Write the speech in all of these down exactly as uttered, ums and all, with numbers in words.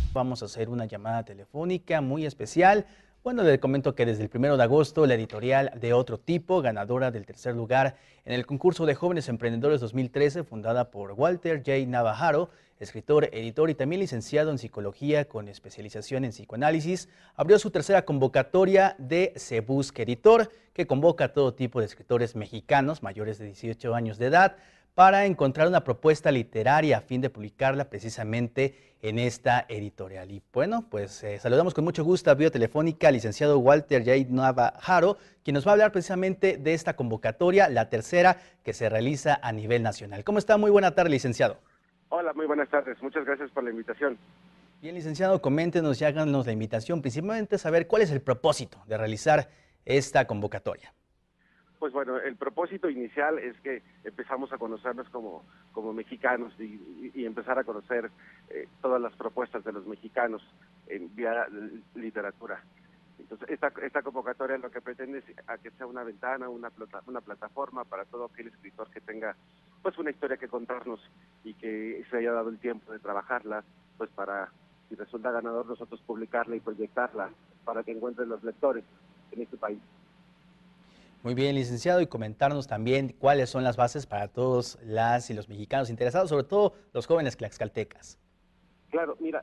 Vamos a hacer una llamada telefónica muy especial. Bueno, le comento que desde el primero de agosto la editorial De Otro Tipo, ganadora del tercer lugar en el concurso de jóvenes emprendedores dos mil trece, fundada por Walter J. Navajaro, escritor, editor y también licenciado en psicología con especialización en psicoanálisis, abrió su tercera convocatoria de Se Busca Editor, que convoca a todo tipo de escritores mexicanos mayores de dieciocho años de edad para encontrar una propuesta literaria a fin de publicarla precisamente en esta editorial. Y bueno, pues eh, saludamos con mucho gusto a vía telefónica al licenciado Walter J. Navajaro, quien nos va a hablar precisamente de esta convocatoria, la tercera que se realiza a nivel nacional. ¿Cómo está? Muy buena tarde, licenciado. Hola, muy buenas tardes. Muchas gracias por la invitación. Bien, licenciado, coméntenos y háganos la invitación, principalmente saber cuál es el propósito de realizar esta convocatoria. Pues bueno, el propósito inicial es que empezamos a conocernos como, como mexicanos y, y, y empezar a conocer eh, todas las propuestas de los mexicanos en vía literatura. Entonces, esta, esta convocatoria lo que pretende es a que sea una ventana, una, plata, una plataforma para todo aquel escritor que tenga pues una historia que contarnos y que se haya dado el tiempo de trabajarla, pues para, si resulta ganador, nosotros publicarla y proyectarla para que encuentren los lectores en este país. Muy bien, licenciado, y comentarnos también cuáles son las bases para todos las y los mexicanos interesados, sobre todo los jóvenes tlaxcaltecas. Claro, mira,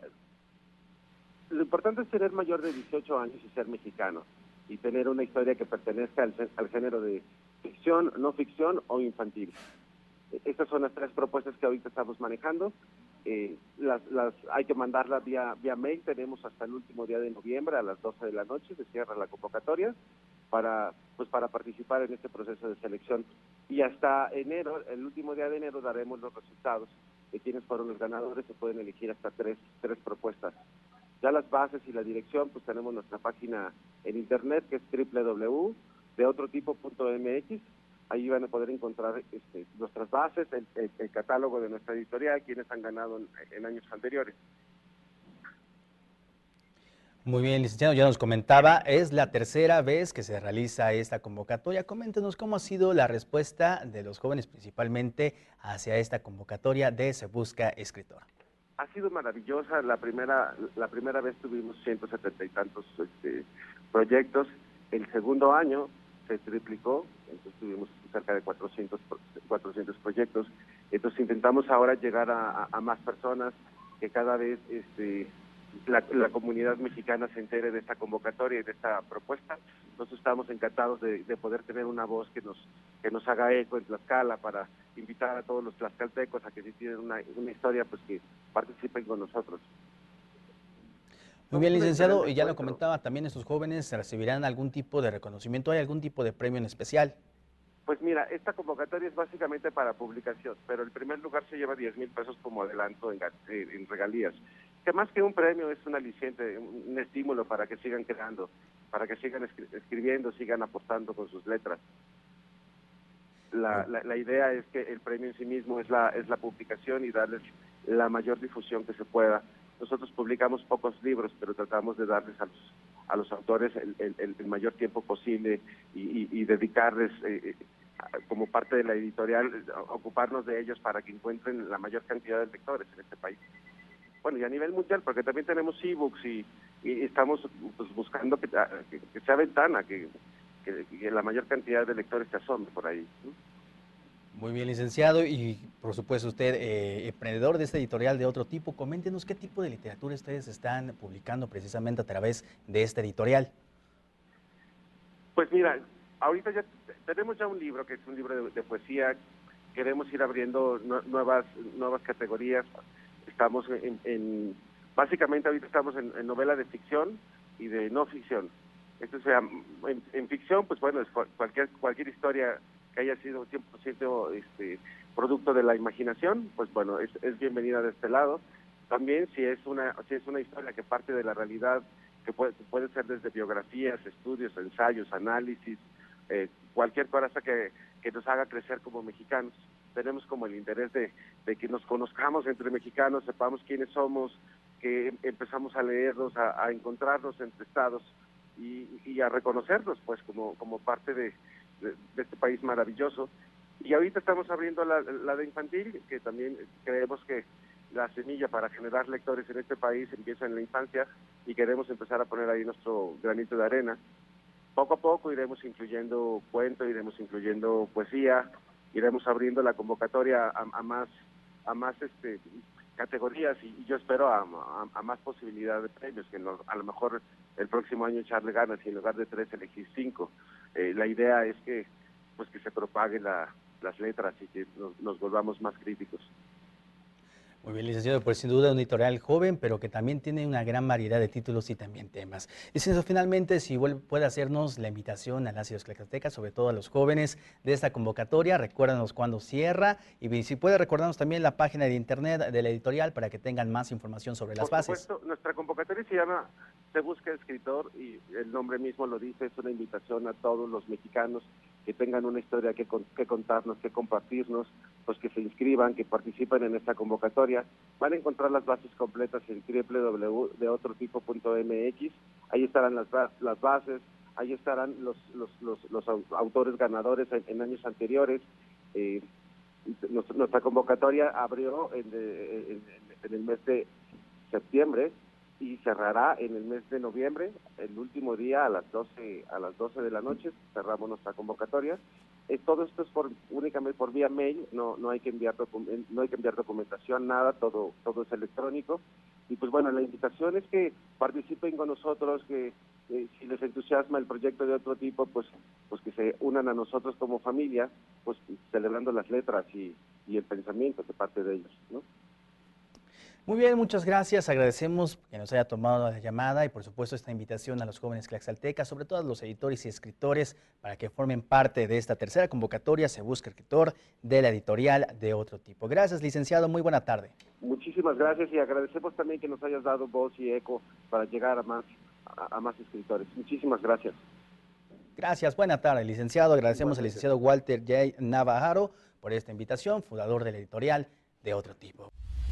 lo importante es tener mayor de dieciocho años y ser mexicano, y tener una historia que pertenezca al, al género de ficción, no ficción o infantil. Estas son las tres propuestas que ahorita estamos manejando. Eh, las, las hay que mandarlas vía, vía mail. Tenemos hasta el último día de noviembre a las doce de la noche, se cierra la convocatoria para pues para participar en este proceso de selección. Y hasta enero, el último día de enero, daremos los resultados de quienes fueron los ganadores. Se pueden elegir hasta tres, tres propuestas. Ya las bases y la dirección, pues tenemos nuestra página en internet, que es doble u doble u doble u punto de otro tipo punto m x. Ahí van a poder encontrar este, nuestras bases, el, el, el catálogo de nuestra editorial, quienes han ganado en, en años anteriores. Muy bien, licenciado, ya nos comentaba, es la tercera vez que se realiza esta convocatoria. Coméntenos cómo ha sido la respuesta de los jóvenes principalmente hacia esta convocatoria de Se Busca Escritor. Ha sido maravillosa. La primera, la primera vez tuvimos ciento setenta y tantos este, proyectos. El segundo año se triplicó, entonces tuvimos cerca de cuatrocientos, cuatrocientos proyectos. Entonces intentamos ahora llegar a, a, a más personas, que cada vez este, la, la comunidad mexicana se entere de esta convocatoria y de esta propuesta. Nosotros estamos encantados de, de poder tener una voz que nos, que nos haga eco en Tlaxcala, para invitar a todos los tlaxcaltecos a que si tienen una, una historia, pues que participen con nosotros. Muy bien, licenciado, y ya lo comentaba, también estos jóvenes recibirán algún tipo de reconocimiento, ¿hay algún tipo de premio en especial? Pues mira, esta convocatoria es básicamente para publicación, pero el primer lugar se lleva diez mil pesos como adelanto en, en regalías, que más que un premio es un aliciente, un estímulo para que sigan creando, para que sigan escri escribiendo, sigan aportando con sus letras. La, la, la idea es que el premio en sí mismo es la, es la publicación y darles la mayor difusión que se pueda. Nosotros publicamos pocos libros, pero tratamos de darles a los, a los autores el, el, el mayor tiempo posible y, y, y dedicarles, eh, como parte de la editorial, ocuparnos de ellos para que encuentren la mayor cantidad de lectores en este país. Bueno, y a nivel mundial, porque también tenemos ebooks y, y estamos pues, buscando que, que, que sea ventana, que, que, que la mayor cantidad de lectores se asome por ahí. Muy bien, licenciado, y por supuesto usted, eh, emprendedor de esta editorial De Otro Tipo, coméntenos qué tipo de literatura ustedes están publicando precisamente a través de esta editorial. Pues mira, ahorita ya tenemos ya un libro, que es un libro de, de poesía. Queremos ir abriendo no, nuevas nuevas categorías. Estamos en, en básicamente ahorita estamos en, en novela de ficción y de no ficción. Esto sea, en, en ficción, pues bueno, es cualquier cualquier historia que haya sido cien por ciento este, producto de la imaginación, pues bueno, es, es bienvenida de este lado. También si es una si es una historia que parte de la realidad, que puede, puede ser desde biografías, estudios, ensayos, análisis, eh, cualquier cosa que, que nos haga crecer como mexicanos. Tenemos como el interés de, de que nos conozcamos entre mexicanos, sepamos quiénes somos, que empezamos a leernos, a, a encontrarnos entre estados y, y a reconocernos pues como, como parte de, de, de este país maravilloso. Y ahorita estamos abriendo la, la de infantil, que también creemos que la semilla para generar lectores en este país empieza en la infancia y queremos empezar a poner ahí nuestro granito de arena. Poco a poco iremos incluyendo cuento, iremos incluyendo poesía, iremos abriendo la convocatoria a, a más a más este categorías y, y yo espero a, a, a más posibilidad de premios, que no, a lo mejor el próximo año echarle ganas y en lugar de tres elegir cinco. Eh, la idea es que pues que se propaguen la, las letras y que nos, nos volvamos más críticos. Muy bien, licenciado, pues sin duda un editorial joven, pero que también tiene una gran variedad de títulos y también temas. Licenciado, finalmente, si vuelve, puede hacernos la invitación a las y los tlaxcaltecas, sobre todo a los jóvenes de esta convocatoria, recuérdanos cuándo cierra y si puede recordarnos también la página de internet de la editorial para que tengan más información sobre las Por bases. supuesto, nuestra convocatoria se llama Se Busca Escritor y el nombre mismo lo dice, es una invitación a todos los mexicanos que tengan una historia que, que contarnos, que compartirnos, pues que se inscriban, que participen en esta convocatoria. Van a encontrar las bases completas en doble u doble u doble u punto de otro tipo punto m x, ahí estarán las, las bases, ahí estarán los, los, los, los autores ganadores en, en años anteriores. Eh, nuestra convocatoria abrió en, en, en el mes de septiembre y cerrará en el mes de noviembre, el último día a las doce a las doce de la noche cerramos nuestra convocatoria. Eh, todo esto es por únicamente por vía mail, no no hay que enviar no hay que enviar documentación, nada, todo todo es electrónico. Y pues bueno, la invitación es que participen con nosotros, que eh, si les entusiasma el proyecto de otro tipo, pues pues que se unan a nosotros como familia, pues celebrando las letras y, y el pensamiento de parte de ellos, ¿no? Muy bien, muchas gracias. Agradecemos que nos haya tomado la llamada y por supuesto esta invitación a los jóvenes tlaxcaltecas, sobre todo a los editores y escritores, para que formen parte de esta tercera convocatoria Se Busca Escritor de la editorial De Otro Tipo. Gracias, licenciado. Muy buena tarde. Muchísimas gracias y agradecemos también que nos hayas dado voz y eco para llegar a más, a, a más escritores. Muchísimas gracias. Gracias, buena tarde, licenciado. Agradecemos al licenciado Walter J. Navarro por esta invitación, fundador de la editorial De Otro Tipo.